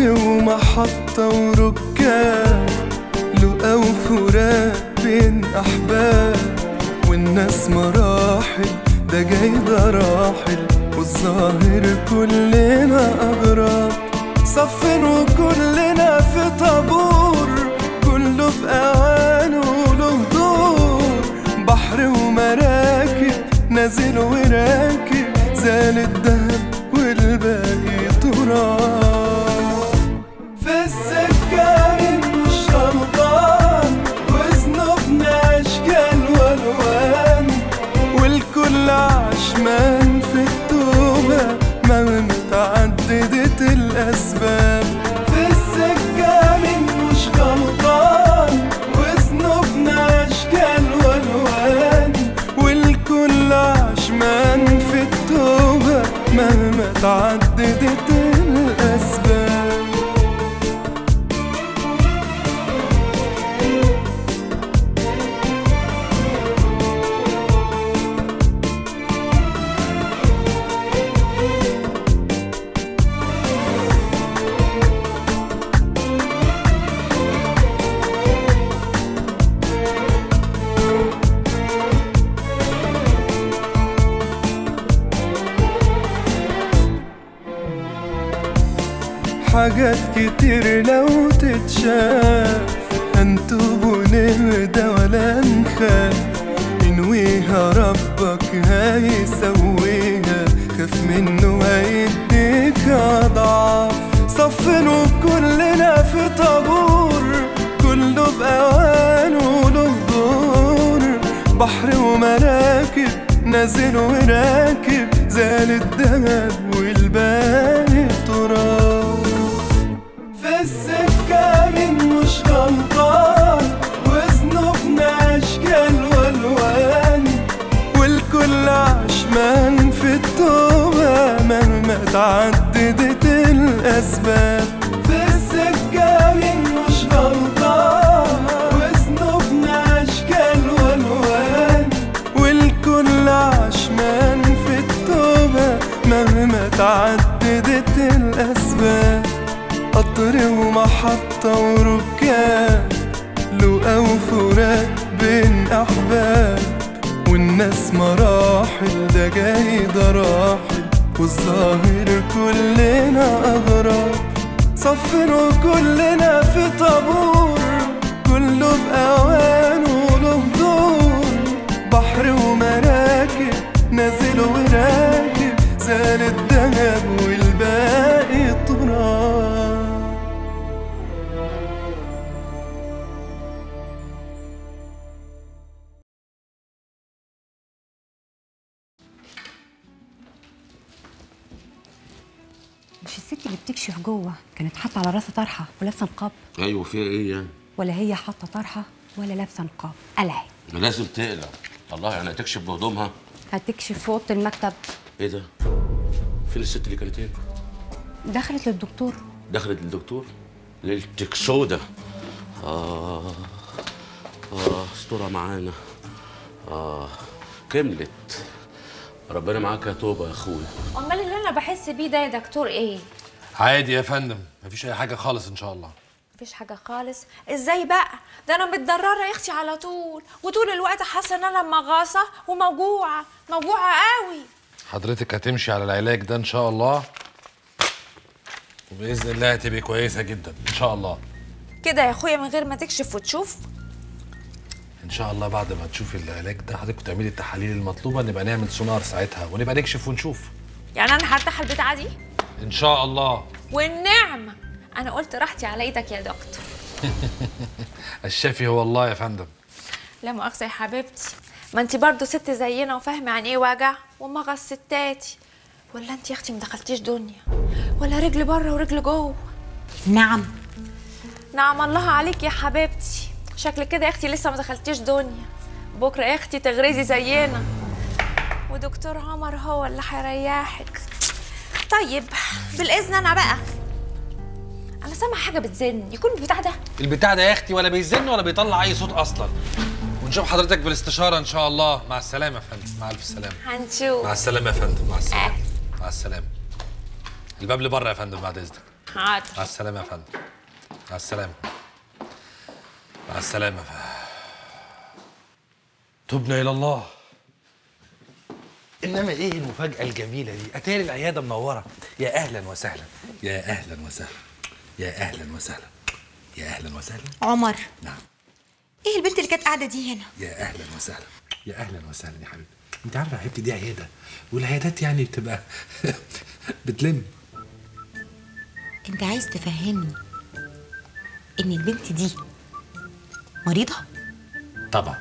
ومحطة وركاب، لقا وفراق بين أحباب، والناس مراحل ده جاي ده راحل، والظاهر كلنا أغراب. صفين وكلنا في طابور، كله بأوانه له دور، بحر ومراكب نازل وراكب، زال الدهب والباقي تراب. في السكة مش غلطان، وذنوبنا أشكال والوان، والكل عشمان في التوبة مهما تعددت الأسباب. في السكة مش غلطان، وذنوبنا أشكال والوان، والكل عشمان في التوبة مهما تعددت الأسباب. حاجات كتير لو تتشاف، هنتوب ونهدى ولا نخاف، انويها ربك هيسويها، خاف منه هيديك أضعاف. صفين وكلنا في طابور، كله بأوانه له دور، بحر ومراكب نازل وراكب، زال الدهب والباقي تراب. في السكة مش غلطان، وذنوبنا أشكال والوان، والكل عشمان في التوبة مهما تعددت الأسباب. في السكة مش غلطان، وذنوبنا أشكال والوان، والكل عشمان في التوبة مهما تعددت الأسباب. قطر ومحطة وركاب، لقا وفراق بين أحباب، والناس مراحل ده جاي ده راحل، والظاهر كلنا أغراب. صفين وكلنا في طابور، كله بأوانه له دور، بحر ومراكب نازل وراكب، زال الدهب والباقي تراب. مش الست اللي بتكشف جوه كانت حاطه على راسها طرحه ولابسه نقاب؟ ايوه فيها ايه يعني؟ ولا هي حاطه طرحه ولا لابسه نقاب؟ قلعت. لازم تقلع. الله، يعني هتكشف بهدومها؟ هتكشف في اوضه المكتب. ايه ده؟ فين الست اللي كانت هنا؟ دخلت للدكتور. دخلت للدكتور؟ ليلتك سودا. استرها معانا. كملت. ربنا معاك يا توبه يا اخويا. امال اللي انا بحس بيه ده يا دكتور ايه؟ عادي يا فندم، مفيش اي حاجه خالص ان شاء الله. مفيش حاجه خالص؟ ازاي بقى؟ ده انا متضرره يا اختي على طول، وطول الوقت حاسه ان انا مغاصه وموجوعه قوي. حضرتك هتمشي على العلاج ده ان شاء الله، وباذن الله هتبقي كويسه جدا ان شاء الله. كده يا اخويا من غير ما تكشف وتشوف؟ ان شاء الله بعد ما تشوفي العلاج ده حضرتك وتعملي التحاليل المطلوبه نبقى نعمل سونار ساعتها ونبقى نكشف ونشوف. يعني انا هرتاح البتاعه دي؟ ان شاء الله. والنعمه. انا قلت راحتي على ايدك يا دكتور. الشافي هو الله يا فندم. لا مؤاخذه يا حبيبتي، ما انت برضه ست زينا وفاهمه عن ايه وجع ومغص ستاتي. ولا انت يا اختي ما دخلتيش دنيا؟ ولا رجل بره ورجل جوه؟ نعم. نعم الله عليك يا حبيبتي. شكلك كده يا اختي لسه ما دخلتيش دنيا. بكره يا اختي تغرزي زينا، ودكتور عمر هو اللي هيريحك. طيب بالاذن انا بقى. انا سامعه حاجه بتزن، يكون البتاع ده؟ البتاع ده يا اختي ولا بيزن ولا بيطلع اي صوت اصلا. ونشوف حضرتك بالاستشاره ان شاء الله. مع السلامه يا فندم. مع الف سلامه. هنشوف. مع السلامه يا فندم. مع السلامه. مع السلامه. الباب لبره يا فندم بعد اذنك. عادل. مع السلامه يا فندم. مع السلامه. مع السلامه. تبنا الى الله. انما ايه المفاجاه الجميله دي؟ اتاري العياده منوره. يا اهلا وسهلا. يا اهلا وسهلا. يا اهلا وسهلا. يا اهلا وسهلا. عمر، نعم. ايه البنت اللي كانت قاعده دي هنا؟ يا اهلا وسهلا. يا اهلا وسهلا يا حبيبتي. انت عارفه يا حبيبتي دي عياده، والعيادات يعني بتبقى بتلم. انت عايز تفهمني ان البنت دي مريضه؟ طبعا.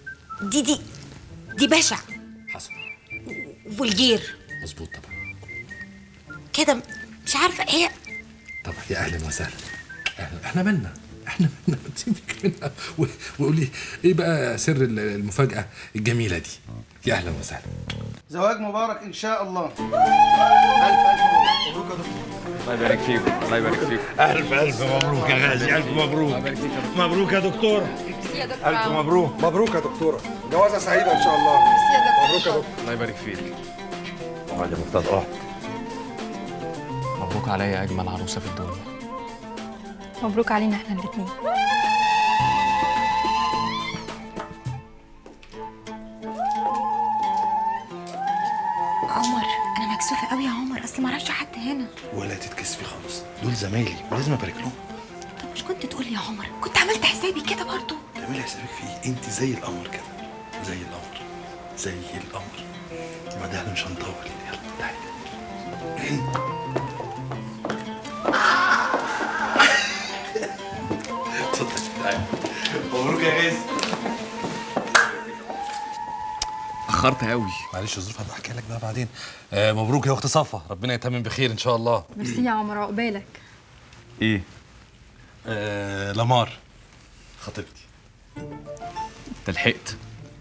دي بشع. حصل. فولجير. مظبوط طبعا. كده مش عارفه هي. طبعا. يا اهلا وسهلا. اهلا. احنا مالنا سيبك منها وقولي ايه بقى سر المفاجاه الجميله دي. يا اهلا وسهلا. زواج مبارك ان شاء الله. الف مبروك يا دكتور. الله يبارك فيك. الله يبارك فيك. ألف مبروك يا غازي. ألف مبروك. مبروك يا دكتور. ألف مبروك. مبروك يا دكتوره، جوازه سعيده ان شاء الله. مبروك يا دكتور. الله يبارك فيك. اقعد يا مفتاح اقعد. مبروك عليا اجمل عروسه في الدنيا. مبروك علينا احنا الاثنين. عمر، انا مكسوفه قوي يا عمر، اصل ما اعرفش حد هنا. ولا تتكسفي خالص، دول زمايلي ولازم ابارك لهم. طب مش كنت تقول لي يا عمر؟ كنت عملت حسابي كده برضه. تعملي حسابك في ايه؟ انت زي القمر كده. زي القمر. زي القمر. بعد احنا مش هنطول. يلا تعالي. اتفضل تعالي. مبروك يا غازي. اخرت قوي. معلش ظروف، هبقى احكي لك بقى بعدين. مبروك يا اخت صفا، ربنا يتمم بخير ان شاء الله. ميرسي يا عمر، عقبالك. ايه؟ لمار خطيبتي. انت لحقت.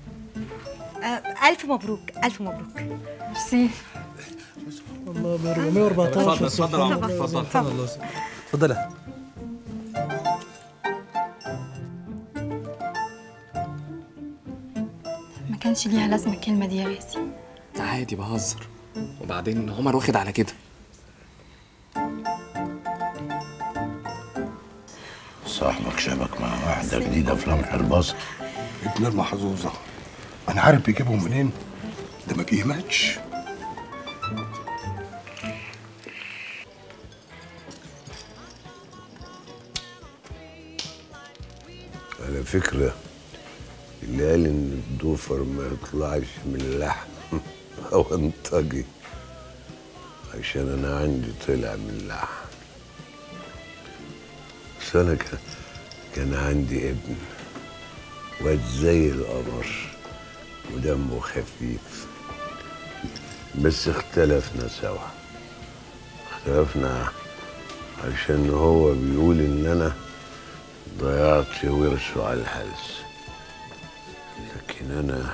الف مبروك، الف مبروك. ميرسي. الله 414. اتفضل يا عمر. اتفضل. اتفضل. ما كانش ليها لازمه الكلمه دي يا غازي. عادي بهزر، وبعدين عمر واخد على كده. صاحبك شبك مع واحدة جديدة في لمح البصر. ابن المحظوظة. أنا عارف بيجيبهم منين. ده ما بيهمتش. على فكرة اللي قال إن الضوفر ما يطلعش من اللحم هو انطجي، عشان أنا عندي طلع من اللحم. بس أنا كان عندي ابن واد زي القمر ودمه خفيف، بس اختلفنا سوا. اختلفنا عشان هو بيقول إن أنا ضيعت ورثه على الحلس، لكن أنا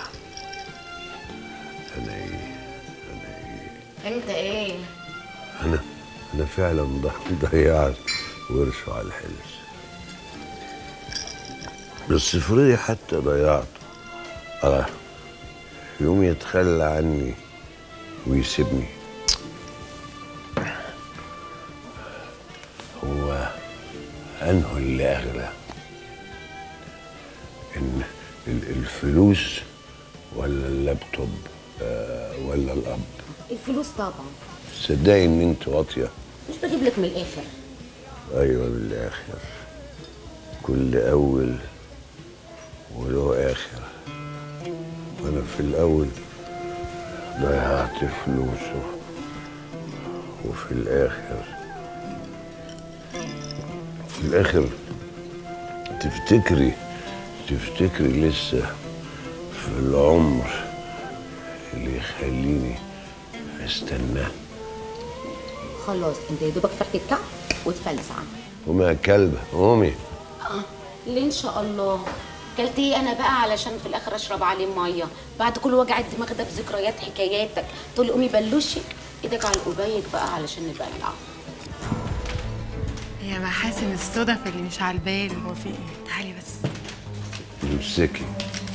إيه؟ انت ايه؟ أنا فعلا ضيعت ورثه على الحلس. بس افرضي حتى ضيعته، يوم يتخلى عني ويسيبني، هو أنه اللي أغلى؟ إن الفلوس ولا اللابتوب ولا الأب؟ الفلوس طبعا. تصدقي إن أنت واطية؟ مش بجيب لك من الاخر. أيوة من الآخر، كل أول وله آخر. وأنا في الأول ضيعت فلوسه، وفي الآخر تفتكري لسه في العمر اللي يخليني استناه. خلاص انت يا دوبك فرك الكعب وتفلس عنه. قومي يا كلبة قومي. ليه ان شاء الله؟ كلت ايه انا بقى علشان في الاخر اشرب عليه ميه بعد كل وجع الدماغ ده بذكريات حكاياتك؟ تقول لي قومي بلوشك ايدك على القبايك بقى علشان نبلع. يا محاسن الصدف اللي مش على البال. هو في ايه؟ تعالي بس. امسكي.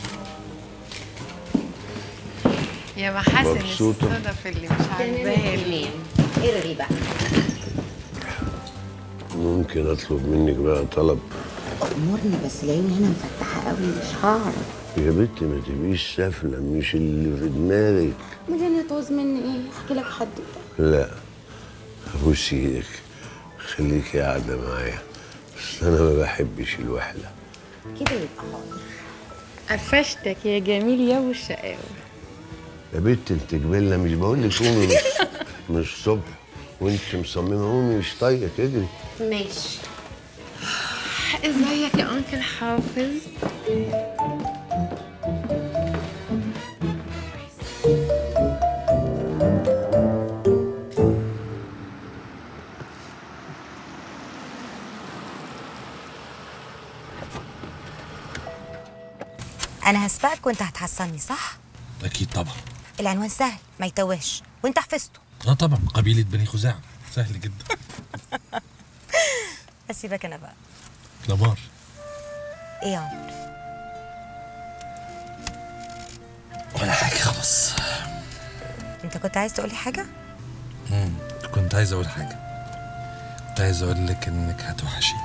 يا محاسن مبسوطة؟ الصدف اللي مش على البال. ارغي بقى. ممكن اطلب منك بقى طلب؟ امرني، بس العين هنا مفتحه قوي مش هعرف. يا بنت ما تبقيش سافله، مش اللي في دماغك. مدام هتعوز مني ايه؟ احكي لك حد. لا ابوس ايدك، خليكي قاعده معايا، بس انا ما بحبش الوحده. كده يبقى حاضر. قفشتك يا جميل يا ابو الشقاوي. يا بنت انت جبله، مش بقول لك قومي مش صبح وانت مصممه قومي مش طايقه تجري. ماشي. ازيك يا انكل حافظ؟ انا هسبقك وانت هتحصلني صح؟ اكيد طبعا. العنوان سهل ما يتوهش وانت حفظته. طبعا، قبيله بني خزاعه، سهل جدا. اسيبك انا بقى. لمار. ايه يا عمر؟ ولا حاجه خلاص. انت كنت عايز تقولي حاجه؟ كنت عايز اقول حاجه. كنت عايز اقول لك انك هتوحشيني.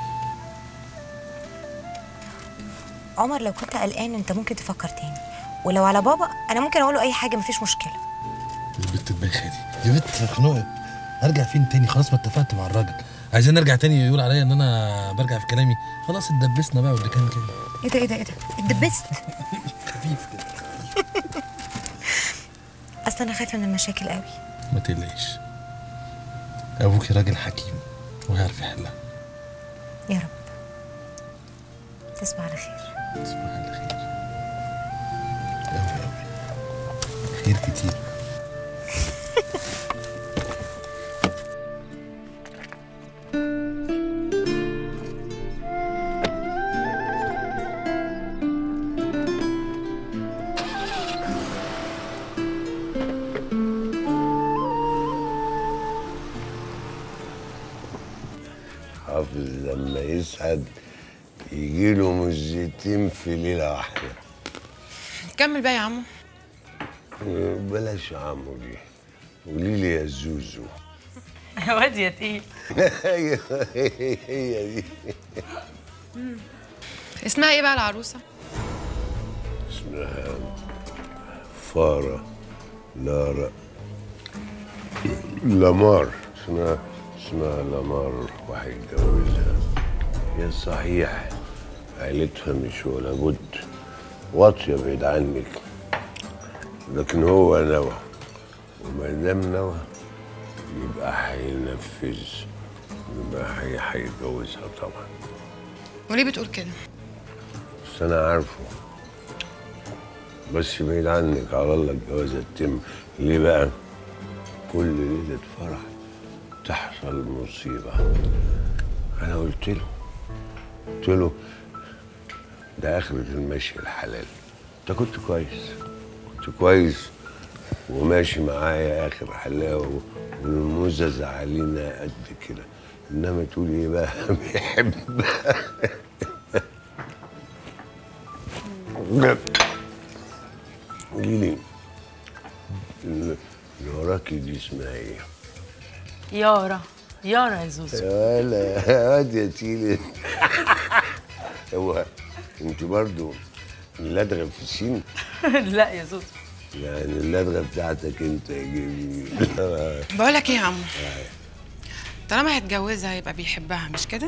عمر لو كنت قلقان انت ممكن تفكر تاني، ولو على بابا انا ممكن اقوله اي حاجه مفيش مشكله. البت البايخه دي، يا بنت خنوقه. هرجع فين تاني؟ خلاص ما اتفقت مع الراجل. عايزين نرجع تاني يقول عليا ان انا برجع في كلامي؟ خلاص اتدبسنا بقى واللي كان كده. ايه ده اتدبست؟ خفيف كده. اصلا انا خايفه من المشاكل قوي. ما تقلقيش، ابوكي راجل حكيم وهيعرف يحلها. يا رب. تصبح على خير. تصبح على خير. أوي خير كتير. حافظ لما يسعد يجيله مزتين في ليله واحده. كمل بقى يا عمو. بلاش يا عمو دي، قولي لي يا زوزو. يا واد يا تقيل. هي دي. اسمها ايه بقى العروسه؟ اسمها فارة لارا لامار. اسمها لامار وهيتجوزها. يا صحيح عيلتها مش ولا بد واطيه بعيد عنك، لكن هو نوى، وما دام نوى يبقى هينفذ، يبقى هيتجوزها طبعا. وليه بتقول كده؟ بس انا عارفه، بس بعيد عنك على الله الجوازه تتم. ليه بقى؟ كل ليله فرح تحصل مصيبه. انا قلت له ده اخرة المشي الحلال. انت كنت كويس وماشي معايا اخر حلاوه والمزز علينا قد كده، انما تقول ايه بقى؟ بيحبها. قولي لي اللي وراكي دي اسمها ايه؟ يارا يا زوزو. يا واد يا تيلي. هو انت برضو اللدغه في السين؟ لا يا زوزو. يعني اللدغه بتاعتك انت يا جميل. بقول لك ايه يا عمو، طالما هيتجوزها يبقى بيحبها مش كده؟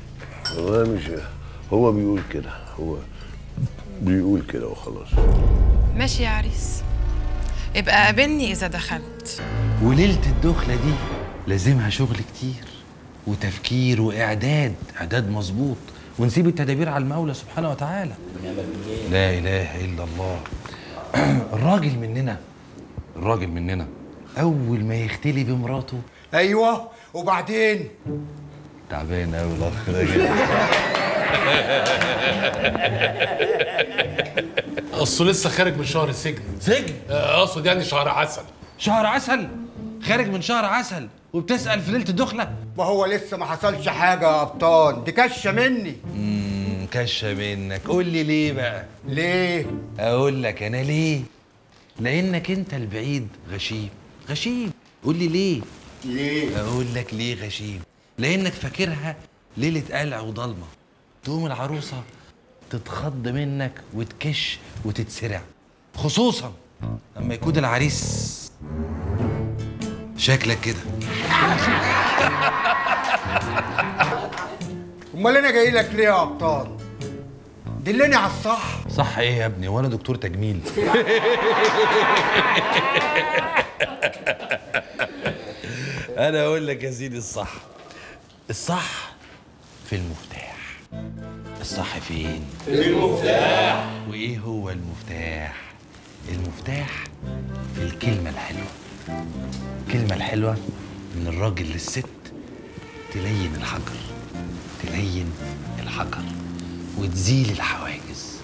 هو بيقول كده، هو بيقول كده وخلاص. ماشي يا عريس، يبقى قابلني اذا دخلت. وليله الدخله دي لازمها شغل كتير وتفكير واعداد مظبوط، ونسيب التدابير على المولى سبحانه وتعالى. لا اله الا الله. الراجل مننا اول ما يختلي بمراته. ايوه وبعدين تعبان قوي الاخ ده. اصله لسه خارج من شهر سجن. اقصد يعني شهر عسل. شهر عسل؟ خارج من شهر عسل وبتسأل في ليلة الدخلة؟ ما هو لسه ما حصلش حاجة يا قبطان، دي كشة مني. كشة منك. قول لي ليه بقى؟ ليه؟ أقول لك أنا ليه؟ لأنك أنت البعيد غشيم. قول لي ليه؟ ليه؟ أقول لك ليه غشيم؟ لأنك فاكرها ليله قلع وضلمه، تقوم العروسه تتخض منك وتكش وتتسرع، خصوصا لما يكون العريس شكلك كده. امال انا جاي لك ليه يا ابطال؟ دلني على الصح. صح ايه يا ابني وانا دكتور تجميل؟ انا اقول لك يا سيدي الصح. الصح في المفتاح. الصح فين؟ في المفتاح. وايه هو المفتاح؟ المفتاح في الكلمة الحلوة. الكلمة الحلوة من الراجل للست تلين الحجر، تلين الحجر وتزيل الحواجز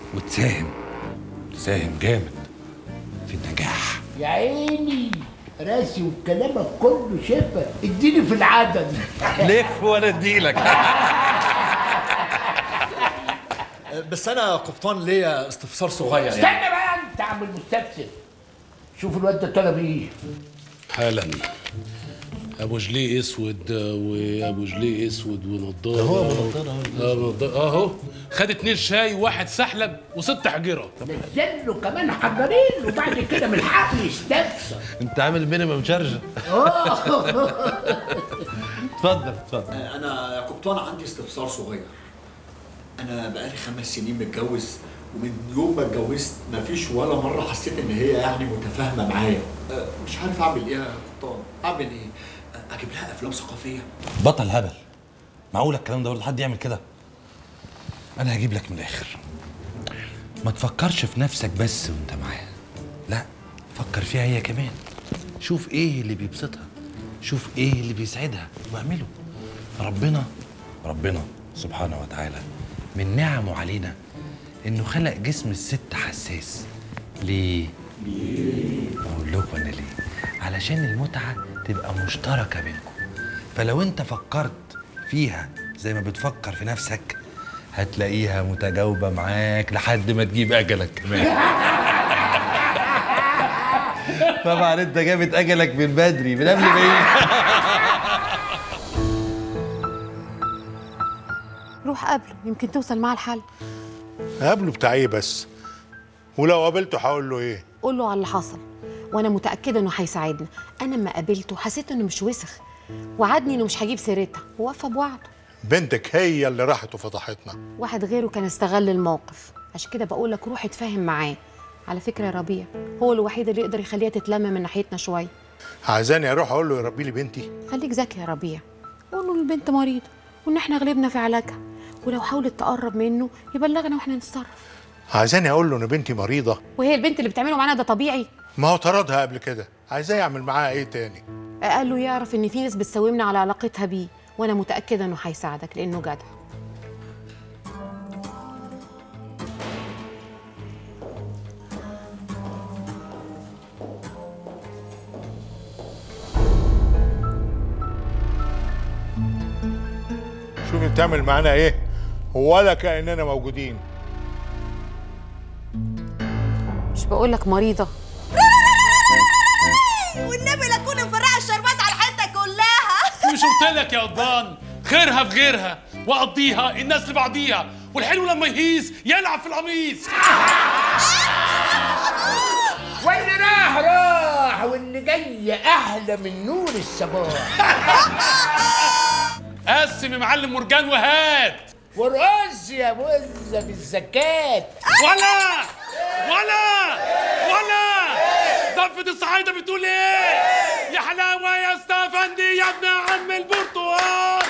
وتساهم جامد في النجاح. يا عيني راسي وكلامك كله شفا، اديني في العدد. لف وانا اديلك. بس انا يا قبطان ليا استفسار صغير استنى بقى انت عم المستفسر. شوف الواد ده طلب ايه؟ حالا ابو جليه اسود وابو جليه اسود ونضاره. هو ابو نضاره اهو خد 2 شاي وواحد سحلب و6 حجره. نزل له كمان حجرين وبعد كده من حقه يستفسر. انت عامل مينيمم شارجه. اتفضل. انا يا قبطان عندي استفسار صغير. انا بقالي 5 سنين متجوز، ومن يوم ما اتجوزت مفيش ولا مره حسيت ان هي يعني متفاهمه معايا. مش عارف اعمل ايه يا قبطان، اعمل ايه؟ اجيب لها افلام ثقافيه؟ بطل هبل. معقول الكلام ده برضه حد يعمل كده؟ انا هجيب لك من الاخر. ما تفكرش في نفسك بس وانت معاها، لا فكر فيها هي كمان. شوف ايه اللي بيبسطها، شوف ايه اللي بيسعدها واعمله. ربنا سبحانه وتعالى من نعمه علينا انه خلق جسم الست حساس. ليه؟ اقول لكم انا ليه؟ علشان المتعه تبقى مشتركه بينكم. فلو انت فكرت فيها زي ما بتفكر في نفسك هتلاقيها متجاوبه معاك لحد ما تجيب اجلك كمان. طبعا انت جابت اجلك من بدري، من قبل ما روح قابله يمكن توصل معاه الحل. قابله بتاع ايه بس؟ ولو قابلته هقول له ايه؟ قول له على اللي حصل، وانا متاكده انه هيساعدنا. انا لما قابلته حسيت انه مش وسخ، وعدني انه مش هجيب سيرتها ووفى بوعده. بنتك هي اللي راحت وفضحتنا. واحد غيره كان استغل الموقف، عشان كده بقول لك روح اتفاهم معاه. على فكره يا ربيع هو الوحيد اللي يقدر يخليها تتلم من ناحيتنا شويه. عايزاني اروح اقول له يربي لي بنتي؟ خليك ذكي يا ربيع، قول له البنت مريضه وان احنا غلبنا في علاجها، ولو حاولت تقرب منه يبلغنا واحنا نتصرف. عايزاني اقول له ان بنتي مريضه؟ وهي البنت اللي بتعمله معانا ده طبيعي؟ ما هو طردها قبل كده، عايزاه يعمل معاها ايه تاني؟ قال له يعرف ان في ناس بتساومنا على علاقتها بيه، وانا متاكده انه هيساعدك لانه جدع. شوفي بتعمل معانا ايه ولا كأننا موجودين. مش بقول لك مريضه؟ والنبي لا تكون مفرقه الشربات على الحته كلها. مش قلت لك يا قضبان خيرها في غيرها وقضيها الناس لبعضيها، والحلو لما يهيس يلعب في القميص. واللي راح واللي جاي احلى من نور الصباح. قسم يا معلم مرجان وهات ورقص يا مزه بالزكاه. ولا زفة الصعايدة بتقول ايه؟ يا حلاوة يا استفندي يا ابن عم البرتقال.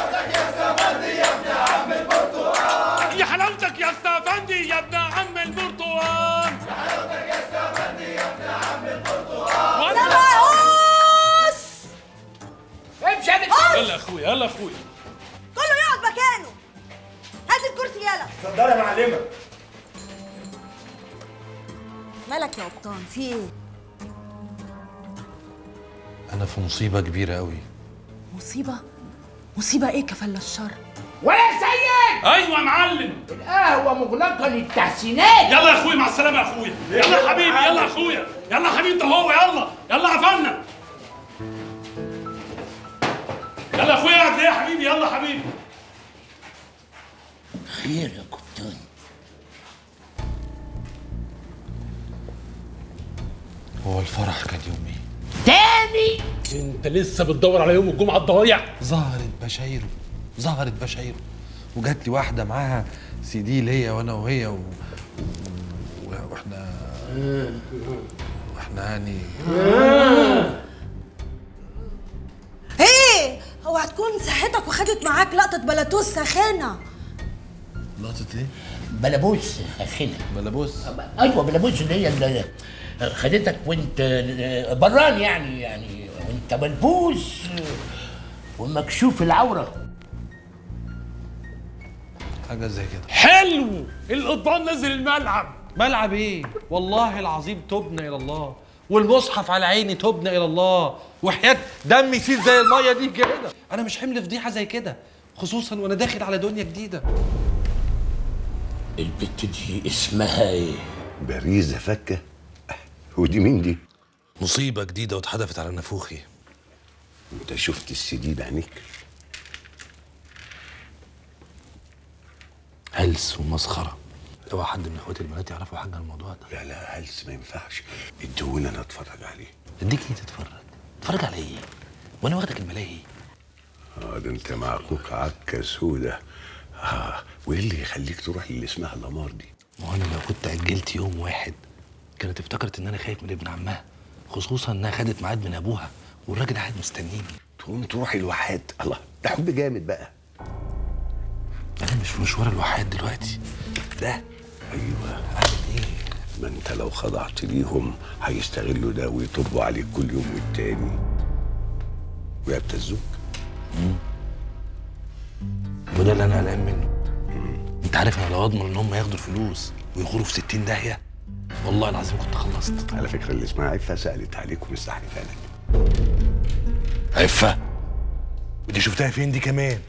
يا حلاوتك يا استفندي يا ابن عم البرتقال. امشي يلا يا اخويا يلا يا اخويا. كله يقعد مكانه. هات الكرسي يلا. اتفضلي يا معلمه. مالك يا قبطان في ايه؟ انا في مصيبه كبيره قوي. مصيبه ايه كفل الشر؟ ولا سيد. ايوه يا معلم. القهوه مغلقه للتحسينات. يلا يا اخويا مع السلامه يا اخويا. يلا يا حبيبي يلا يا اخويا. يلا يا حبيبي انت هو. يلا قفلنا. يلا يا اخويا قاعد ليه يا حبيبي؟ يلا يا حبيبي خير يا كابتن. هو الفرح كان يوم ايه؟ تاني؟ انت لسه بتدور على يوم الجمعه الضايع؟ ظهرت بشايره وجات لي واحده معاها CD ليا وانا وهي واحنا يعني ايه هو هتكون صحتك وخدت معاك لقطه بلاتوس سخانه؟ لقطه ايه؟ بلابوس اخينا. بلابوس؟ ايوه بلابوس اللي هي اللي خدتك وانت بران يعني وانت ملبوس ومكشوف العوره. حاجه زي كده. حلو، القضبان نزل الملعب. ملعب ايه؟ والله العظيم تبنا الى الله، والمصحف على عيني تبنا الى الله، وحياة دمي يسيل زي الميه دي كده. انا مش حمل فضيحه زي كده، خصوصا وانا داخل على دنيا جديده. البت دي اسمها ايه؟ باريزة فكة. ودي مين دي؟ مصيبه جديده واتحدفت على نافوخي. انت شفت CD بعينيك؟ هلس ومسخره. اوعى حد من اخواتي البنات يعرفوا حاجه عن الموضوع ده. لا هلس ما ينفعش، ادوني انا اتفرج عليه. اديك ايه تتفرج على ايه؟ وانا واخدك الملاهي. ده انت مع اخوك عكه سوده. وايه اللي يخليك تروح للي اسمها القمار دي؟ ما هو انا لو كنت اجلت يوم واحد كانت افتكرت ان انا خايف من ابن عمها، خصوصا انها خدت ميعاد من ابوها والراجل قاعد مستنيني. تقوم تروح الواحات؟ الله، ده حب جامد بقى. انا مش في مشوار الواحات دلوقتي. ده ايوه. عارف ايه؟ ما انت لو خضعت ليهم هيستغلوا ده ويطبوا عليك كل يوم والتاني ويبتزوك. وده اللي انا قلقان منه. انت عارف انا لو اضمن ان هم ياخدوا الفلوس ويخوروا في 60 داهيه والله العظيم كنت خلصت. على فكره اللي اسمها عفه سالت عليك ومستحلفه لك. عفه؟ ودي شفتها فين دي كمان؟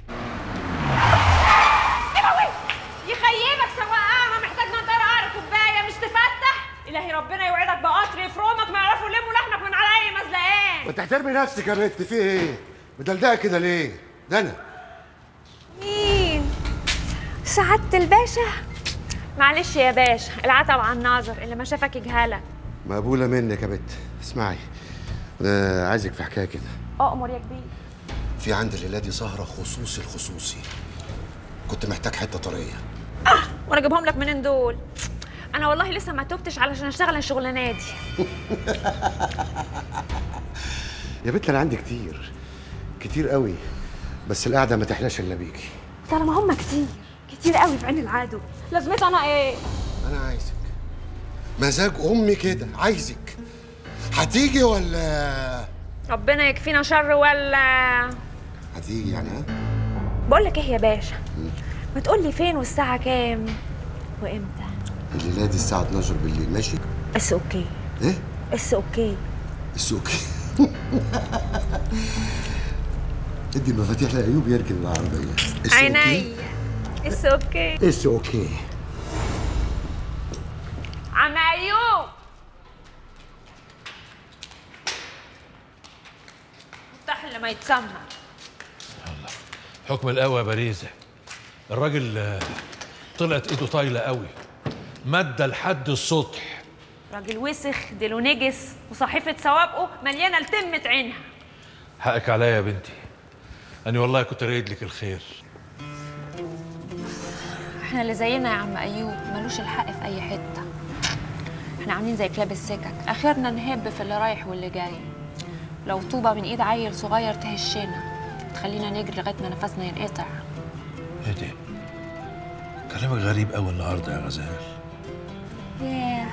يخيبك سواقها، محتاج نضاره قعر كوبايه مش تفتح. الهي ربنا يوعدك بقطر يفرمك ما يعرفوا يلموا لحمك من على اي مزلقان. وتحترمي نفسك يا بنت، في ايه؟ مدلدقه كده ليه؟ ده انا. مين؟ سعادة الباشا؟ معلش يا باشا، العتب على الناظر، اللي ما شافك يجهلك. مقبوله منك يا بنت. اسمعي، انا عايزك في حكايه كده. اؤمر يا كبير. في عند الليله دي سهره خصوصي، كنت محتاج حته طريه. وانا اجيبهم لك منين دول؟ انا والله لسه ما توبتش علشان اشتغل الشغلانه دي. يا بنت انا عندي كتير قوي، بس القعده ما تحلاش الا بيكي. طالما هم كتير قوي في عين العدو، لازمتها انا ايه؟ انا عايزك، مزاج امي كده، عايزك. هتيجي ولا ربنا يكفينا شر ولا هتيجي يعني؟ ها؟ بقول لك ايه يا باشا، ما تقول لي فين والساعه كام وامتى؟ الليله دي الساعه 12 بالليل، ماشي؟ بس اوكي. ايه؟ بس اوكي. ادي المفاتيح لايوب يركن العربيه. عينيا. اتس اوكي. عم ايوب، افتح اللي ما يتسمع. حكم القوي يا باريزة، الراجل طلعت ايده طايله قوي، مادة لحد السطح. راجل وسخ ديله نجس وصحيفه سوابقه مليانه لتمه عينها. حقك عليا يا بنتي، أنا والله كنت رايد لك الخير. احنا اللي زينا يا عم ايوب ملوش الحق في اي حته. احنا عاملين زي كلاب السكك، اخرنا نهب في اللي رايح واللي جاي. لو طوبه من ايد عيل صغير تهشنا، تخلينا نجري لغايه ما نفسنا ينقطع. ايه ده؟ كلامك غريب قوي النهارده يا غزال. ياه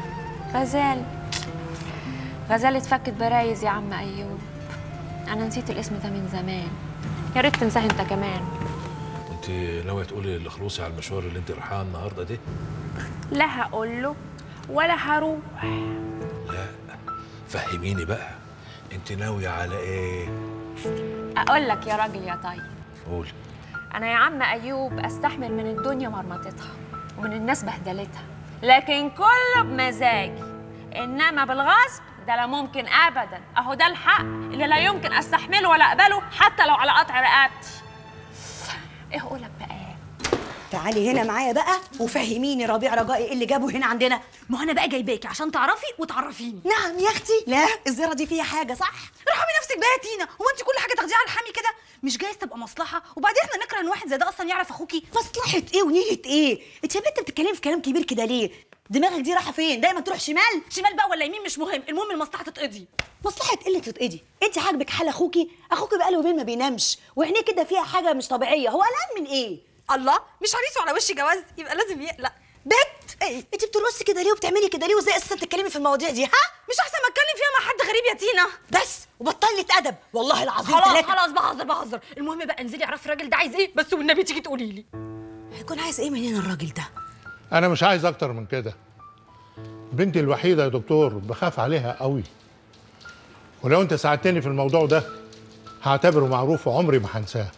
غزال اتفكت برايز يا عم ايوب. انا نسيت الاسم ده من زمان، يا ريت تنساه انت كمان. انت ناويه تقولي لخلوصي على المشوار اللي انت رايحاه النهارده دي؟ لا هقول له ولا هروح. لا فهميني بقى، انت ناويه على ايه؟ اقول لك يا راجل يا طيب. قولي. انا يا عم ايوب استحمل من الدنيا مرمطتها ومن الناس بهدلتها، لكن كله بمزاجي، انما بالغصب ده لا ممكن ابدا. اهو ده الحق اللي لا يمكن استحمله ولا اقبله حتى لو على قطع رقبتي. ايه اقولك بقى؟ تعالي هنا معايا بقى وفهميني ربيع رجائي ايه اللي جابه هنا عندنا. ما هو انا بقى جايباكي عشان تعرفي وتعرفيني. نعم يا اختي. لا الزياره دي فيها حاجه صح؟ ارحمي نفسك بقى يا تينا، هو انت كل حاجه تاخديها على الحامي كده؟ مش جايز تبقى مصلحه؟ وبعدين احنا نكره ان واحد زي ده اصلا يعرف اخوكي. مصلحه ايه ونيله ايه؟ انت يا بنت بتتكلمي في كلام كبير كده ليه؟ دماغك دي رايحه فين؟ دايما تروح شمال بقى ولا يمين مش مهم، المهم المصلحه تتقضي. مصلحه ايه اللي تتقضي؟ انت عاجبك حال اخوكي بقاله يومين ما بينامش وعينيه كده فيها حاجه مش طبيعيه، هو قلقان من ايه؟ الله، مش عريسه على وش جواز يبقى لازم يقلق. بت ايه انت بترقصي كده ليه وبتعملي كده ليه وازاي اساسا تتكلمي في المواضيع دي؟ ها مش احسن ما اتكلم فيها مع حد غريب يا تينا؟ بس وبطلي ادب والله العظيم. خلاص بهزر. المهم بقى انزلي اعرفي الراجل ده عايز ايه بس، والنبي تيجي تقولي لي هيكون عايز ايه مننا الراجل ده. انا مش عايز اكتر من كده. بنتي الوحيده يا دكتور، بخاف عليها قوي، ولو انت ساعدتني في الموضوع ده هعتبره معروف وعمري ما هنساه.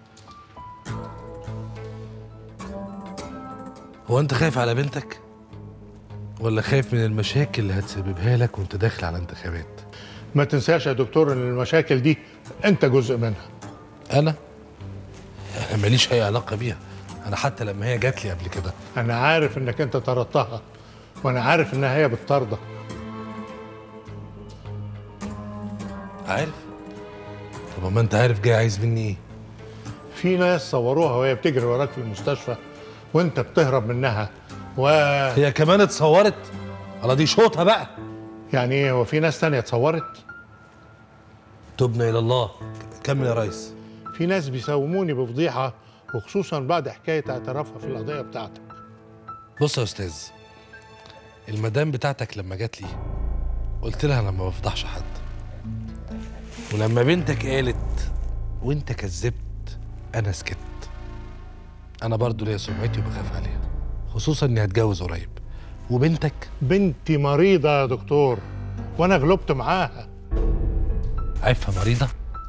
هو انت خايف على بنتك ولا خايف من المشاكل اللي هتسببها لك وانت داخل على انتخابات؟ ما تنساش يا دكتور ان المشاكل دي انت جزء منها. انا ماليش اي علاقه بيها، انا حتى لما هي جات لي قبل كده. انا عارف انك انت طردتها وانا عارف انها هي بتطردك. عارف؟ طب ما انت عارف جاي عايز مني ايه؟ في ناس صوروها وهي بتجري وراك في المستشفى وانت بتهرب منها هي كمان اتصورت؟ على دي شوطها بقى. يعني ايه، هو في ناس تانية اتصورت؟ تبنا الى الله. كمل يا ريس. في ناس بيساوموني بفضيحه وخصوصا بعد حكايه اعترافها في القضيه بتاعتك. بص يا استاذ، المدام بتاعتك لما جات لي قلت لها انا ما بفضحش حد، ولما بنتك قالت وانت كذبت انا سكت. انا برضو ليا سمعتي وبخاف عليها، خصوصا اني هتجوز قريب. وبنتك بنتي مريضه يا دكتور وانا غلبت معاها. عارفها مريضه؟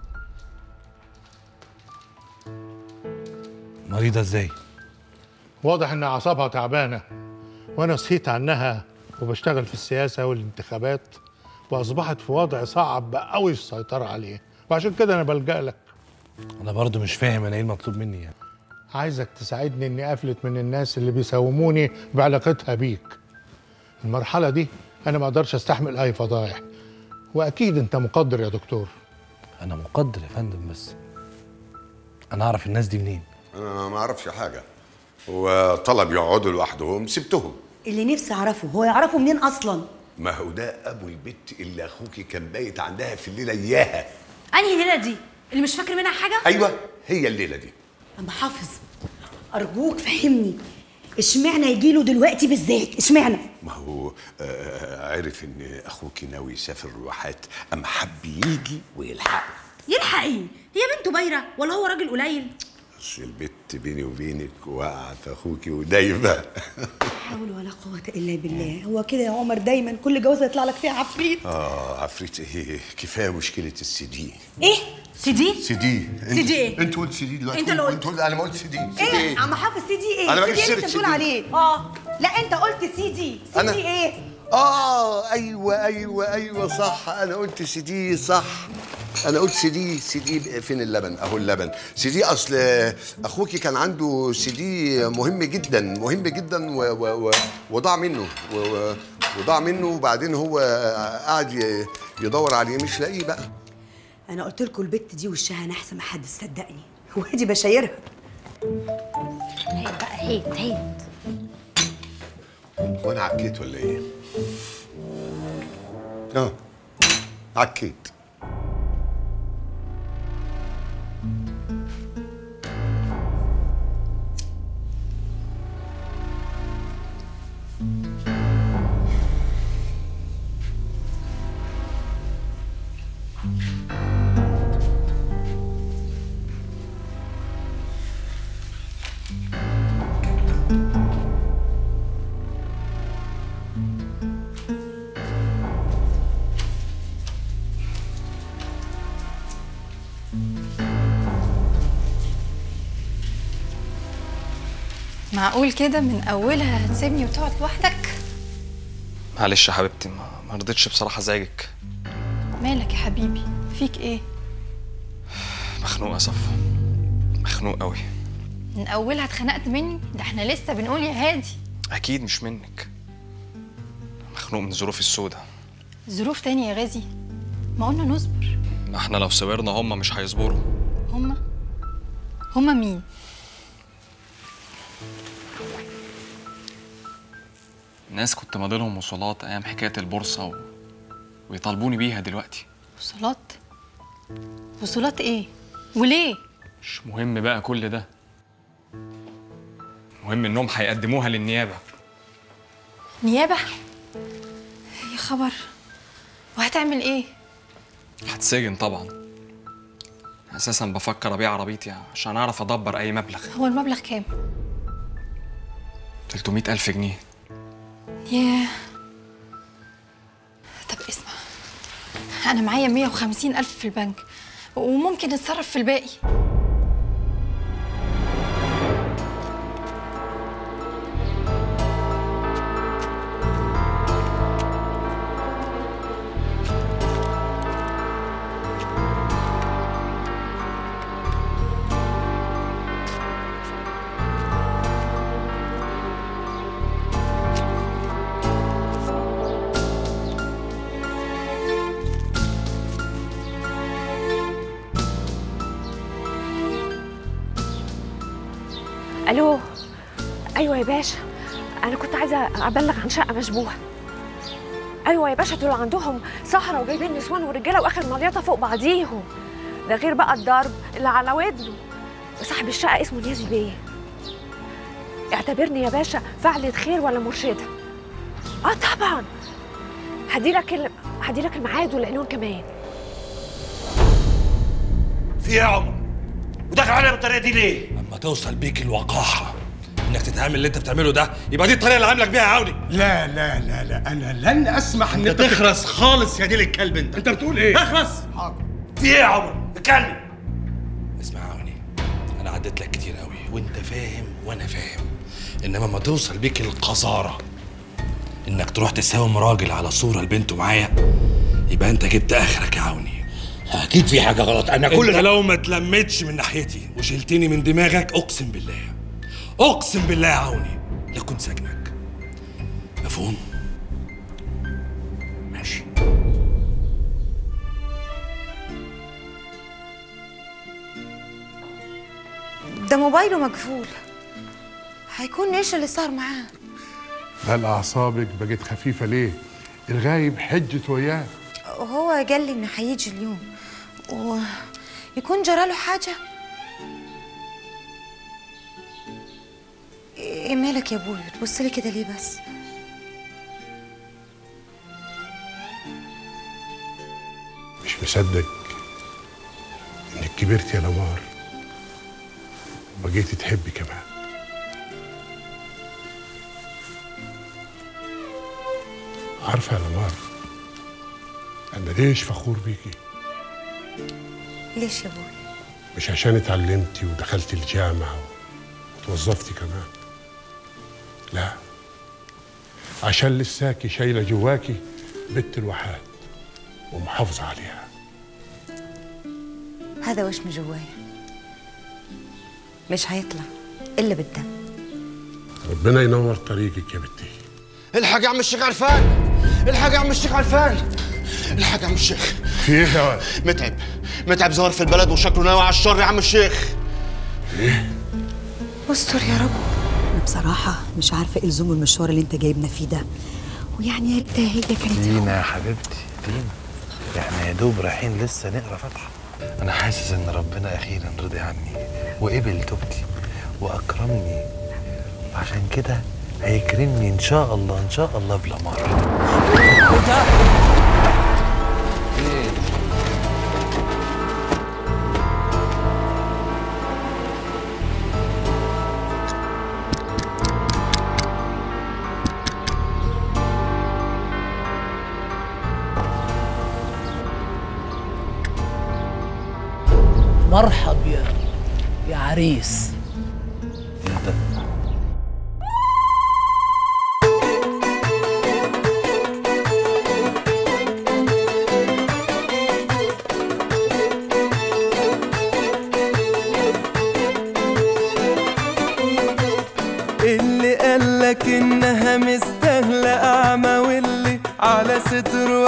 مريضه ازاي؟ واضح ان اعصابها تعبانه وانا صحيت عنها وبشتغل في السياسه والانتخابات، واصبحت في وضع صعب قوي السيطره عليه، وعشان كده انا بلجأ لك. انا برضو مش فاهم انا ايه المطلوب مني يعني. عايزك تساعدني اني افلت من الناس اللي بيساوموني بعلاقتها بيك. المرحله دي انا ما اقدرش استحمل اي فضايح، واكيد انت مقدر يا دكتور. انا مقدر يا فندم، بس انا اعرف الناس دي منين؟ انا ما اعرفش حاجه، هو طلب يقعدوا لوحدهم سبتهم. اللي نفسي اعرفه هو يعرفه منين اصلا؟ ما هو ده ابو البت اللي اخوكي كان بايت عندها في الليله اياها. انهي الليله دي اللي مش فاكر منها حاجه؟ ايوه هي الليله دي. اما حافظ ارجوك فهمني، اشمعنى يجي له دلوقتي بالذات؟ اشمعنى؟ ما هو عرف ان اخوكي ناوي يسافر الواحات، اما حب يجي ويلحق. يلحق ايه؟ هي بنته بايره ولا هو راجل قليل؟ بس البت بيني وبينك وقعت في اخوكي ودايبه. لا حول ولا قوه الا بالله. هو كده يا عمر دايما كل جوازه يطلع لك فيها عفريت. عفريت ايه؟ كفايه مشكله السي دي. ايه؟ سي دي؟ سي دي. سي دي ايه؟ انت قلت سي دي دلوقتي. انت اللي قلت. انا ما قلت سي دي. ايه عم حافظ سي دي ايه؟ انا سي ماليش دي سيره انت بتقول عليه. لا انت قلت سي دي. سي دي ايه؟ ايوه صح، انا قلت سي دي صح. انا قلت سي دي فين اللبن؟ اهو اللبن. سي دي اصل اخوكي كان عنده سي دي مهم جدا وضاع منه وبعدين هو قاعد يدور عليه مش لاقيه بقى. انا قلت لكم البت دي وشها نحس، ما حد صدقني. وادي بشايرها. هيد بقى هيد. وانا عكيت ولا ايه؟ عكيت. معقول كده من اولها هتسيبني وتقعد لوحدك؟ معلش يا حبيبتي، ما رضيتش بصراحه ازعجك. مالك يا حبيبي؟ فيك ايه؟ مخنوق يا صفو، مخنوق قوي. من اولها اتخنقت مني؟ ده احنا لسه بنقول يا هادي. اكيد مش منك، مخنوق من ظروف السودة. ظروف تاني يا غازي؟ ما قلنا نصبر. ما احنا لو صبرنا هم مش هيصبروا. هما مين؟ ناس كنت ماضيلهم وصولات ايام حكايه البورصه ويطالبوني بيها دلوقتي. وصولات؟ وصولات ايه؟ وليه؟ مش مهم بقى كل ده، المهم انهم هيقدموها للنيابه. نيابه؟ يا خبر، وهتعمل ايه؟ هتسجن طبعا. اساسا بفكر ابيع عربيتي عشان اعرف ادبر اي مبلغ. هو المبلغ كام؟ 300,000 جنيه. ياه. طب اسمع، انا معايا 150,000 في البنك وممكن نتصرف في الباقي. الو. ايوه يا باشا، انا كنت عايزه ابلغ عن شقه مشبوهه. ايوه يا باشا، دول عندهم سهره وجايبين نسوان ورجاله واخر مليطه فوق بعضيهم، ده غير بقى الضرب اللي على ودنه. صاحب الشقه اسمه نيازي بيه. اعتبرني يا باشا فعلة خير ولا مرشده. طبعا هديلك الميعاد والعنوان كمان. في ايه يا عمر؟ وداخل عليا بالطريقه دي ليه؟ اما توصل بيك الوقاحه انك تتعامل اللي انت بتعمله ده، يبقى دي الطريقه اللي عاملك بيها يا عوني. لا لا لا لا، انا لن اسمح ان انت تخرس خالص يا ديل الكلب. انت بتقول ايه؟ اخرس. حاضر. في ايه يا عمر؟ اتكلم. اسمع يا عوني، انا عديت لك كتير قوي وانت فاهم وانا فاهم، انما ما توصل بيك القذاره انك تروح تساوم راجل على صوره لبنته معايا، يبقى انت جبت اخرك يا عوني. اكيد في حاجه غلط. انا كل انت لو ما اتلمتش من ناحيتي وشلتني من دماغك، اقسم بالله يا عوني لكن سجنك. مفهوم؟ ماشي. ده موبايله مقفول، هيكون ايش اللي صار معاه؟ هل اعصابك بقت خفيفه ليه؟ الغايب حجت وياه. وهو قال لي انه هيجي اليوم ويكون جراله حاجه. ايه مالك يا ابوي؟ بتبص لي كده ليه بس؟ مش مصدق انك كبرت يا لمار وبقيتي تحبي كمان. عارفه يا لمار، انا ليش فخور بيكي؟ ليش يا ابوي؟ مش عشان اتعلمتي ودخلتي الجامعه وتوظفتي كمان، لا، عشان لساكي شايله جواكي بنت الوحاد ومحافظه عليها. هذا وش من جوايا، مش هيطلع الا بالدم. ربنا ينور طريقك يا بنتي. الحاج يا عم الشيخ عرفان، الحاج يا عم الشيخ عرفان، الحاج يا عم الشيخ. في ايه يا ولد؟ متعب ظهر في البلد وشكله ناوي على الشر يا عم الشيخ. ايه؟ استر يا رب. انا بصراحه مش عارفه ايه لزوم المشوار اللي انت جايبنا فيه ده، ويعني يا ريتها هي كانت لينا يا حبيبتي لينا، احنا يا دوب رايحين لسه نقرا فاتحه. انا حاسس ان ربنا اخيرا رضي عني وقبل توبتي واكرمني، وعشان كده هيكرمني ان شاء الله بلا مره. مرحب يا عريس.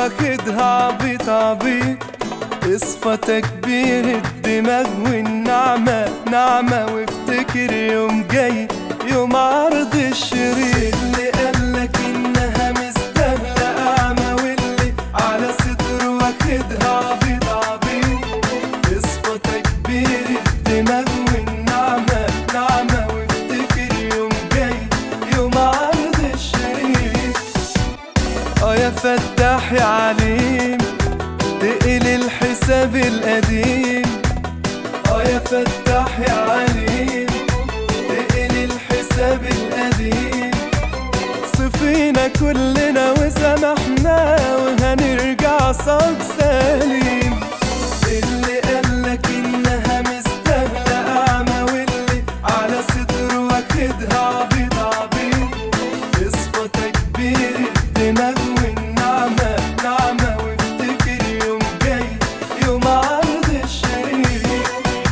واخدها عبيط عبيط، اصفى تكبير الدماغ والنعمة نعمة، وافتكر يوم جاي يوم عرض الشريط. اللي قالك انها مستاهلة اعمى، واللي على صدره واخدها عبيط عبيط، اصفى تكبير الدماغ والنعمة نعمة، وافتكر يوم جاي يوم عرض الشريط. يا فتاح يا عليم تقل الحساب القديم، يا فتاح يا عليم تقل الحساب القديم. صفينا كلنا وسامحنا وهنرجع صاج سليم. اللي قالك انها مستاهلة اعمى، واللي على صدره واخدها عبيط عبيط، اصفى تكبير الدماغ والنعمة نعمة، وافتكر يوم جاي يوم عرض الشريط.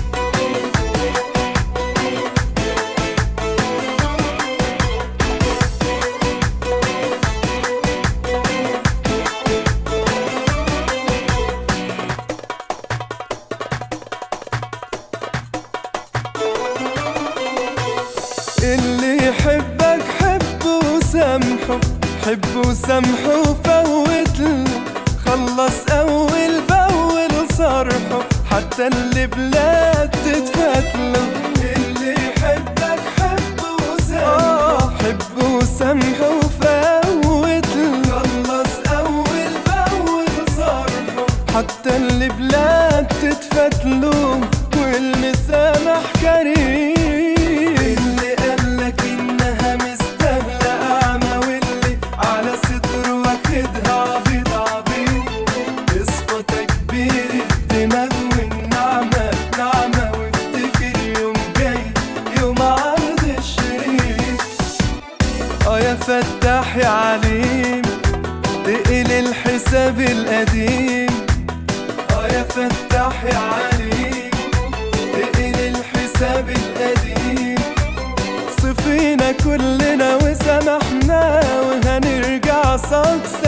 اللي يحبك حبه وسامحه، حبه وسامحه وفوتله، خلص اول باول صرحه حتى اللي بلاد تتفتله. اللي يحبك حبه وسامحه، حبه وسامحه وفوتله، خلص اول باول صرحه حتى اللي بلاد تتفتله، والمسامح كريم. اللي قالك انها مستاهلة اعمى، واللي على صدره واخدها عبيط عبيط، اصفى تكبير الدماغ والنعمة نعمة، وافتكر يوم جاي يوم عرض الشريط. يا فتاح يا عليم تقل الحساب القديم، يا فتاح يا عليم تقل الحساب القديم. صفينا كلنا وسامحنا وهنرجع صاج